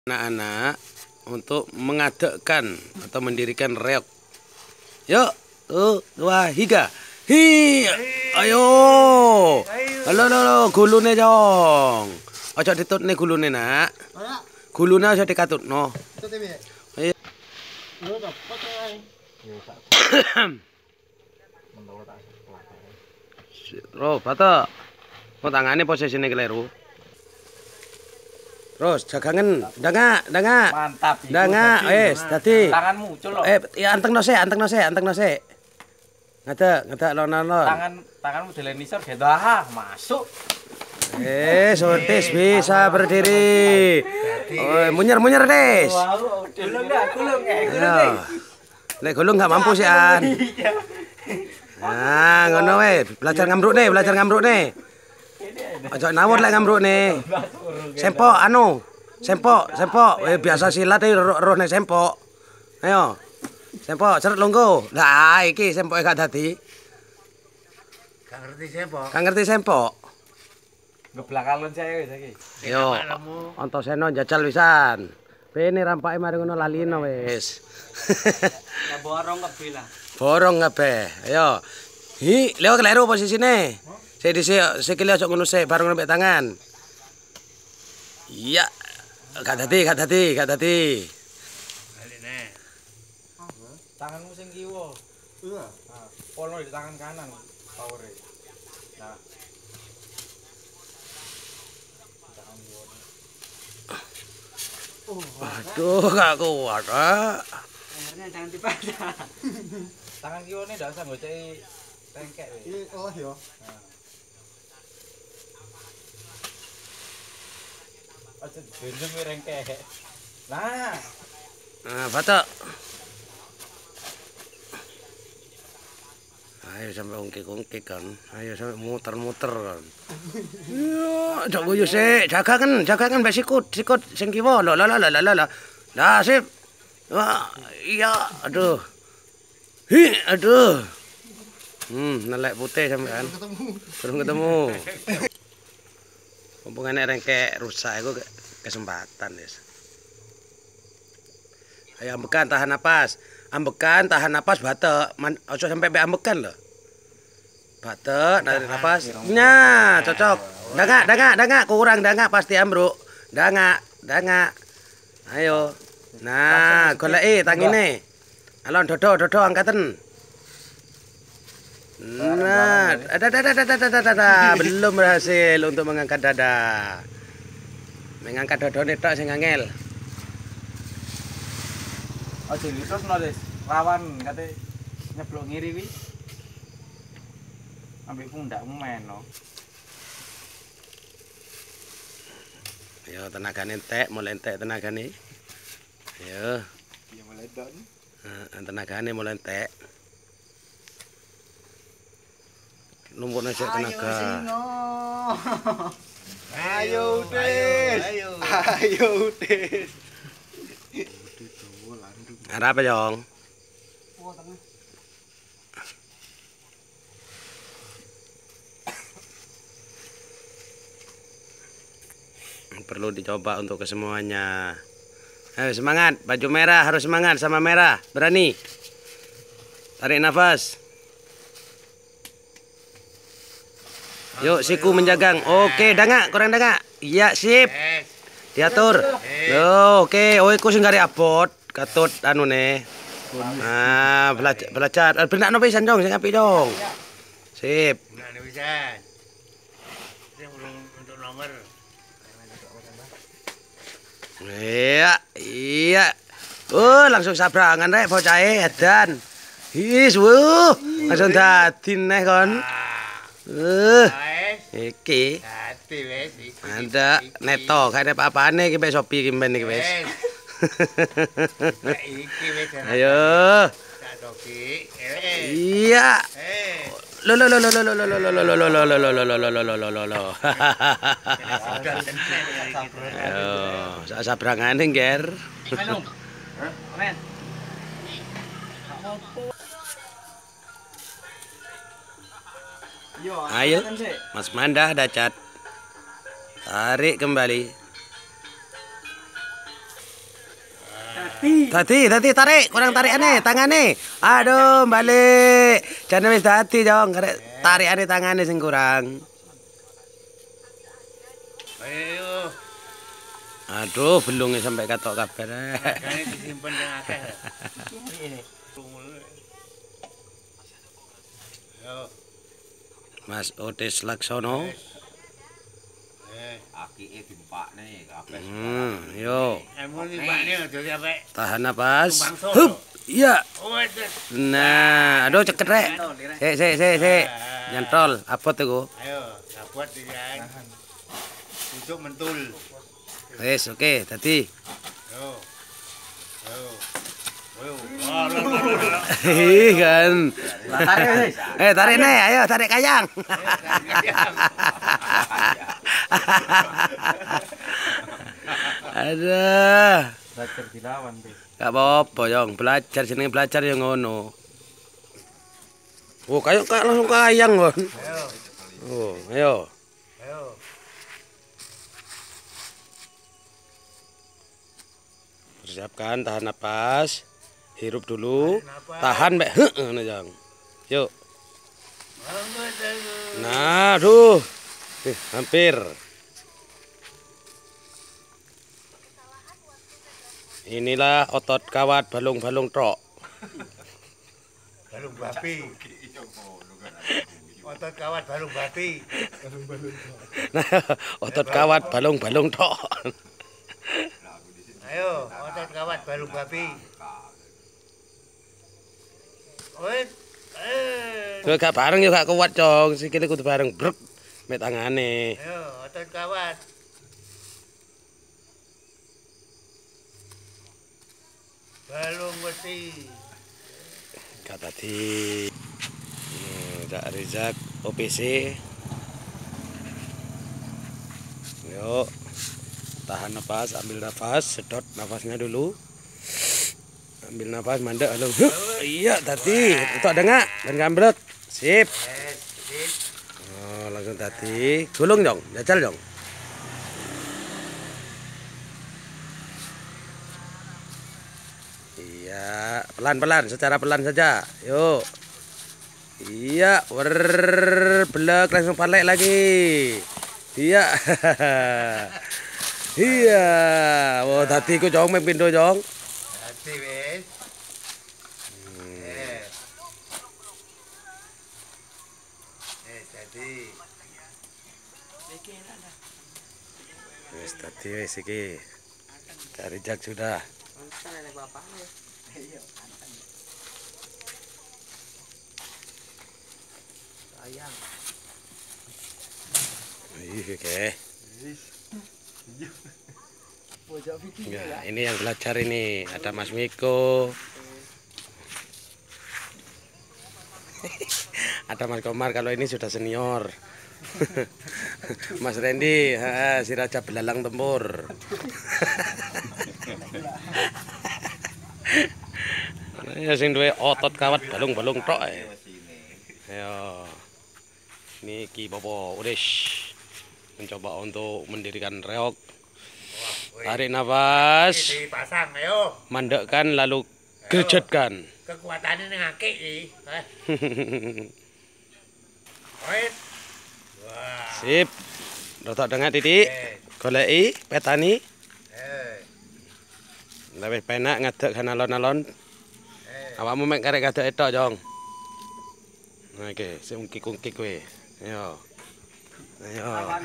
anak-anak untuk mengadekkan atau mendirikan reok. Yuk, tuh, dua, tiga. Hi, ayo. Halo, halo, gulune jong. Ojo ditutne gulune, Nak. Gulune aja dikatut, no. Ayo. Roh, bata. Mau tangane posisine keliru. Terus jagangan, danga. Mantap. Danga, dadi. Tanganmu culok. Ya anteng nose. Ngada lon. Tanganmu delen nisor gitu. Masuk. Sotis bisa berdiri. Munyer Des. Gulung enggak, gulung. Lek gulung enggak mampu sih an. Nah, ngono we, belajar ngambruk nih. Aja nawur lek ngambruk nih. Sempok. Biasa silat roh nek sempok. Ayo. Sempok ceret longgo. Lah iki sempoke gak dadi. Gak ngerti sempok. Geblak alun saya wis iki. Yo. Antasena njajal wisan. Bene rampake mari ngono lalino wis. Borong kabeh. Ayo. Hi, leo keliru posisine. Sik dhisik sikile aja ngono sik bareng nek tangan. Iya. Gak dadi. Baline. Tanganmu sing kiwa. Iya. Nah, pono di tangan kanan powere. Nah. Aduh, gak kuat, Pak. Akhirnya jangan dipaksa. Tangan kiwane ndak usah ngoceki tengkek wis. Oh ya. Aja benjeng rengkek. Nah. Nah, batok. Ayo sampai ungkik kan. Ayo sampai muter kan. Ya, jok guyu sik, jaga kan mbek sikut sing kiwa. Lah. Lah sip. Wah, iya, aduh. Aduh. Nelek putih sampean. Belum ketemu. Mumpung enek rengkek rusak iku kesempatan, Des. Ayo ambekan tahan napas. Batek. Ojo sampai ambekan lho. Batek, narik napas. Nah, cocok. Danga, kurang danga pasti ambruk. Danga. Ayo. Nah, goleki tangine. Alon dodo angkaten. Nah, ada. Belum berhasil untuk mengangkat dada. Mengangkat dodone tok sing angel. Aja diterusno, Des. Lawan kate nyeblok ngiri wi. Ambek pundakmu meno. Yo tenagane mulai entek tenagane. Yo. Ya mulai don. Tenagane mulai entek. Numpukne sik tenaga. Ayo, Des. Ada apa, Jong? Perlu dicoba untuk kesemuanya. Ayo semangat, baju merah harus semangat sama merah, berani. Tarik nafas. Yuk, siku menjagang. Oke, kurang danga. Iya, sip. Diatur. Oke, iku sing gare abot, katut anune. Nah, belajar. Benakno pisan, Jong, sing apik, Jong. Sip. Benakno pisan. Sing untuk nomor. Iya. Langsung sabrangan rek bocahe edan. Langsung dadi neh kon. Iki. Dadi wis iki. Ada neto kene apa-apane iki Shopee iki ben iki wis. Iki wis. Ayo. Shopee. Iya. Lo. Ayo, sabrangane, Nger. Ayo, Mas Manda dacat. Tarik kembali. Tadi tarik, kurang tarik aneh, tangannya. Aduh, balik. Jangan wis dadi, Jong. Tarik aneh tangannya sing kurang. Ayo. Aduh, belum sampai katok kabar. Makanya disimpan yang akeh. Yo. Mas Otis Laksono. Aki dimpakne kabeh. Yo. Emu iki pakne aja sampe. Tahan napas. Tumbang solo. Hup. Iya. Oh, itu. Nah, aduh ceket rek. Sik. Nyantol, abot iku. Ayo, dapat iki. Untuk mentul. Wis, oke, dadi. Yo. Yo. Yo. Kan. Tarik nih, ayo tarik kayang. Ada. Belajar dilawan, Be. Gak apa-apa, Yong. Belajar jenenge belajar yang ngono. Oh, kayak langsung kayang, Kon. Ayo. Oh, ayo. Ayo. Persiapkan, tahan napas. Hirup dulu. Tahan, Mbak. Ngono, Jong. Yuk. Nah, aduh. Hampir. Inilah otot kawat balung-balung trok. Balung babi. Otot kawat balung babi. Nah, otot kawat balung-balung trok. Ayo, otot kawat balung babi. Wes. Kowe gak bareng yo gak kuat, Cong. Sikile kudu bareng brek mek tangane. Ayo, otot kawat. Balung besi. Kak tadi. Cak Rizak OPC. Yuk. Tahan nafas, ambil nafas, sedot nafasnya dulu. Ambil nafas, mandek halo. Iya, tadi. Itu ada enggak? Dan gambrek. Sip. Oh, langsung tadi. Gulung, Jong. Jajal, Jong. Iya, pelan-pelan, secara pelan saja. Yuk. Iya, belak langsung balik lagi. Iya. Iya. Oh, tadi ku Jong mek pindho, Jong. Hati wes. Jadi. Wis tadi wis iki. Cari jak sudah. Oke. Ya, ini yang belajar ini ada Mas Miko. Ada Mas Komar kalau ini sudah senior. Mas Randy, si Raja Belalang Tempur. Ya sing duwe otot kawat balung-balung tok ae. Ayo. Ini Ki Bobo Udish mencoba untuk mendirikan reok. Tarik nafas. Dipasang, ayo. Mandekkan lalu gerjetkan. Kekuatannya ning akeh iki. Wes. Wah. Sip. Rotok dengar titik. Goleki petani. Lebih penak ngadek kan alon-alon. Awakmu mek karek ngadek etok, Jong. Nah, oke, sing ungkik-ungkik kowe. Ayo. Ayo.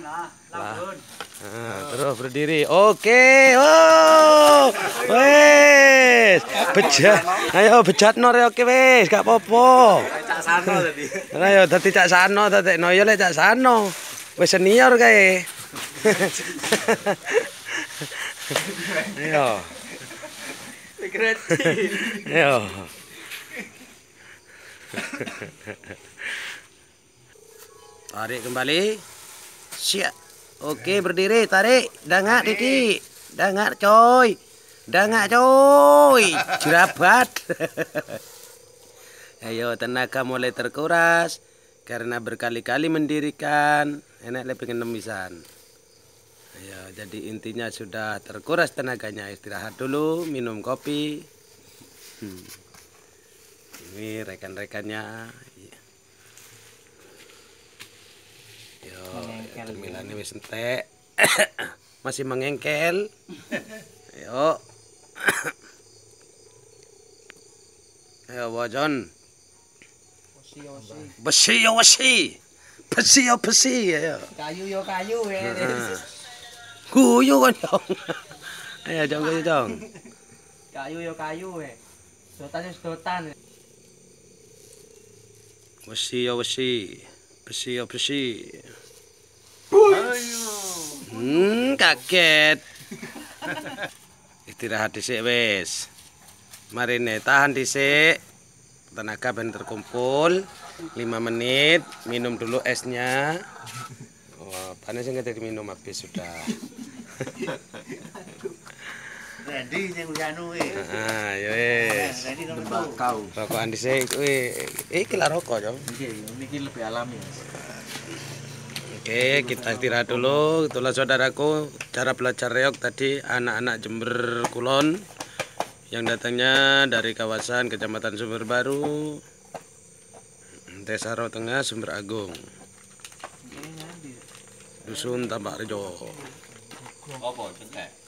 Terus berdiri. Oke. Oh. Wes. Bejat. Ayo bejatno reoke wis, gak apa-apa. Cak Sano tadi. Ayo dadi Cak Sano, dadekno ya lek Cak Sano. Wis senior kae. Ayo. Ayo. Tarik kembali. Siap. Oke, berdiri, tarik. Dangak titik. Dangak coy. Dangak coy. Jerabat. Ayo, tenaga mulai terkuras karena berkali-kali mendirikan. Enak lebih pengen nemisan. Ya, jadi intinya sudah terkuras tenaganya, istirahat dulu, minum kopi. Ini rekan-rekannya. Yo, cemilan wis entek. Masih mengengkel. Ayo. Ayo, Bojon. Besi yo besi. Besi yo besi. Ayo. Kayu yo kayu ya. Guyu kan, Jong. Ayo, Jong, guyu, Jong. Kayu yo kayu ya. Sedotan yo sedotan. Besi yo besi. Besi yo besi. Kaget. Istirahat dhisik wis. Marine tahan dhisik. Tenaga ben terkumpul 5 menit, minum dulu esnya. Oh, panas yang kita minum habis sudah. Randy sing anu Ya wis. Randy nomor Kau. Rokokan dhisik kuwi. Iki lah rokok, Jong. Ini lebih alami. Oke, kita istirahat dulu. Itulah saudaraku cara belajar reog tadi anak-anak Jember Kulon yang datangnya dari kawasan Kecamatan Sumber Baru, Desa Rawa Tengah, Sumber Agung, Dusun Tambak Rejo. Apa cengkeh?